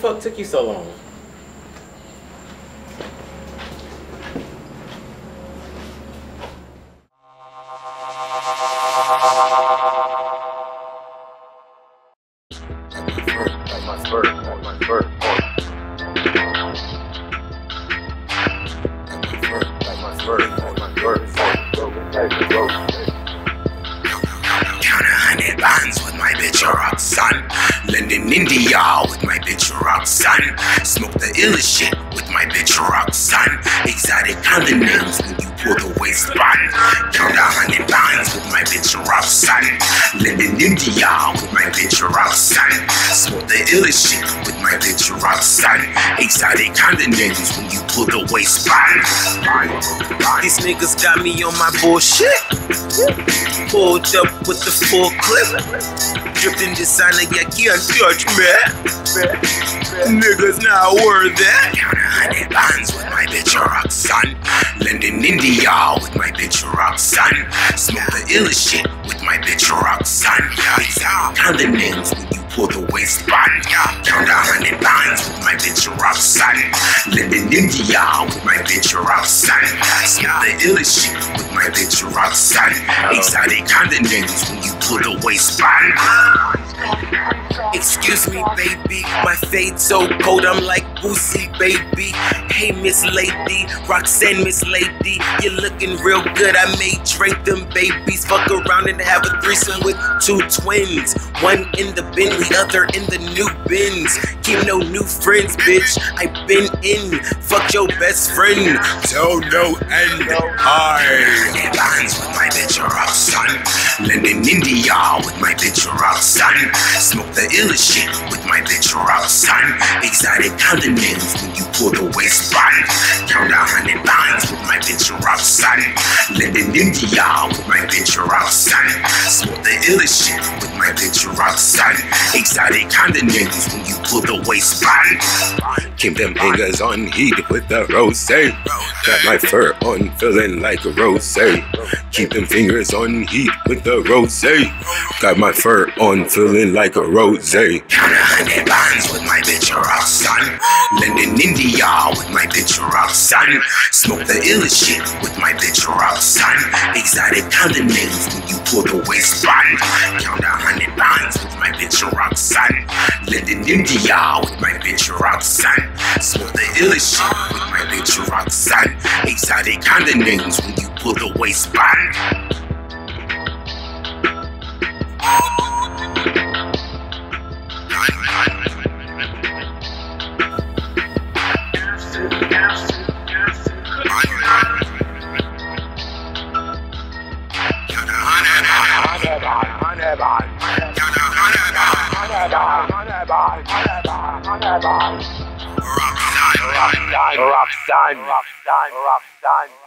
fuck took you so long? Count 100 bands with my bitch Roxanne. London, India with my bitch Roxanne. Smoke the illest shit with my bitch Roxanne. Exotic color names when you pull the waistband. Count 100 bands with my bitch Roxanne. London, India with my bitch Roxanne. Smoke the illest shit with my bitch Roxanne. Exotic color names when you pull the waistband. These niggas got me on my bullshit. Pulled up with the full clip. Dripped in designer, yeah, can't touch me. Niggas not worth it. Count 100 bands with my bitch Roxanne. London, India with my bitch Roxanne. Smoke the illest shit with my bitch Roxanne. Count the names when you pull the waistband. Count 100 bands with my bitch Roxanne. London, India with my bitch Roxanne. Smoke the illest shit with my bitch Roxanne. Exotic kind of names when you pull the waistband. Excuse me, baby, my fade so cold, I'm like Boosie, baby. Hey, Miss Lady, Roxanne, Miss Lady, you're looking real good. I may drink them babies, fuck around and have a threesome with 2 twins. One in the Bentley, other in the new Benz. Keep no new friends, bitch. I been in, fuck your best friend. Till no end. Hi. Bands with my bitch Roxanne. London, India with my bitch Roxanne. Smoke the illest shit with my bitch Roxanne. Exotic color names when you pull the waistband. Count 100 bands with my bitch Roxanne. London, India with my bitch Roxanne. Smoke the illest shit with my bitch Roxanne. Exotic color names when you pull the waistband. Keep them fingers on heat with the rosé. Got my fur on feeling like a rosé. Keep them fingers on heat with the rosé. Got my fur on feeling like a rosé. Count 100 bands with my bitch Roxanne. London, India with my bitch Roxanne. Smoke the illest shit with my bitch Roxanne. Exotic color names when you pull the waistband. Count 100 bands with my bitch Roxanne. London, India with my bitch Roxanne. Smoke the illest shit with my bitch Roxanne. Exotic color names when you pull the waistband. Roxanne.